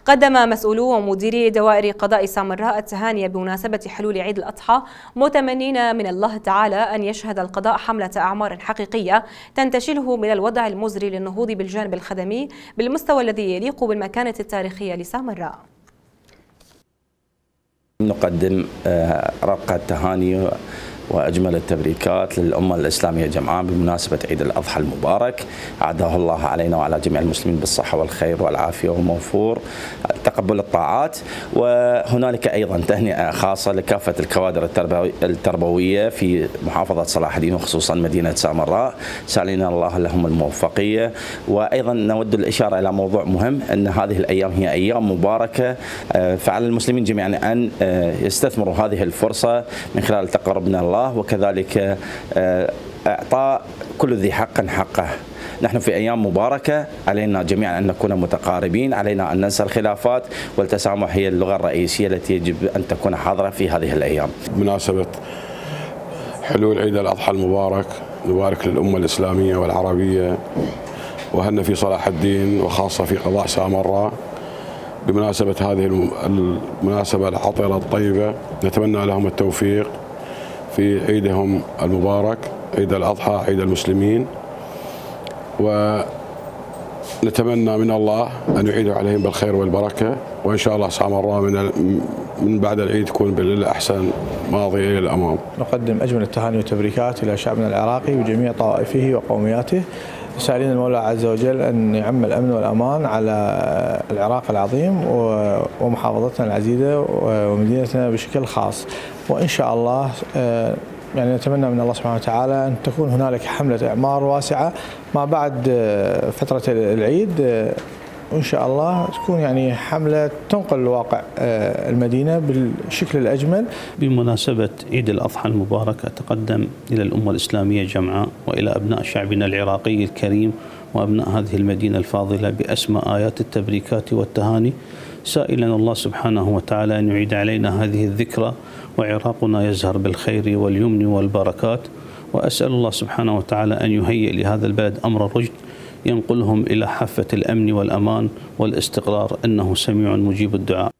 قدم مسؤولو ومديري دوائر قضاء سامراء التهاني بمناسبة حلول عيد الأضحى، متمنين من الله تعالى أن يشهد القضاء حملة أعمار حقيقية تنتشله من الوضع المزري للنهوض بالجانب الخدمي بالمستوى الذي يليق بالمكانة التاريخية لسامراء. نقدم رق التهاني وأجمل التبريكات للأمة الإسلامية جمعاء بمناسبة عيد الأضحى المبارك، أعاده الله علينا وعلى جميع المسلمين بالصحة والخير والعافية والموفور تقبل الطاعات. وهنالك أيضا تهنئة خاصة لكافة الكوادر التربوية في محافظة صلاح الدين وخصوصا مدينة سامراء، سالين الله لهم الموفقية. وأيضا نود الإشارة إلى موضوع مهم، أن هذه الأيام هي أيام مباركة، فعلى المسلمين جميعا أن يستثمروا هذه الفرصة من خلال تقربنا الله، وكذلك إعطاء كل ذي حق حقه. نحن في أيام مباركة، علينا جميعا أن نكون متقاربين، علينا أن ننسى الخلافات، والتسامح هي اللغة الرئيسية التي يجب أن تكون حاضرة في هذه الأيام. بمناسبة حلول عيد الأضحى المبارك، نبارك للأمة الإسلامية والعربية وأهلنا في صلاح الدين وخاصة في قضاء سامراء بمناسبة هذه المناسبة العطرة الطيبة. نتمنى لهم التوفيق في عيدهم المبارك، عيد الأضحى، عيد المسلمين، ونتمنى من الله أن يعيده عليهم بالخير والبركة، وإن شاء الله سامراء من بعد العيد تكون بالأحسن ماضية إلى الأمام. نقدم أجمل التهاني والتبريكات إلى شعبنا العراقي وجميع طوائفه وقومياته، سائلين المولى عز وجل أن يعم الأمن والأمان على العراق العظيم ومحافظتنا العزيزة ومدينتنا بشكل خاص. وإن شاء الله يعني نتمنى من الله سبحانه وتعالى أن تكون هنالك حملة إعمار واسعة ما بعد فترة العيد، وإن شاء الله تكون يعني حملة تنقل واقع المدينة بالشكل الأجمل. بمناسبة عيد الأضحى المبارك أتقدم إلى الأمة الإسلامية جمعاء وإلى أبناء شعبنا العراقي الكريم وأبناء هذه المدينة الفاضلة بأسمى آيات التبريكات والتهاني، سائلا الله سبحانه وتعالى أن يعيد علينا هذه الذكرى وعراقنا يزهر بالخير واليمن والبركات. وأسأل الله سبحانه وتعالى أن يهيئ لهذا البلد أمر الرشد ينقلهم إلى حافة الأمن والأمان والاستقرار، إنه سميع مجيب الدعاء.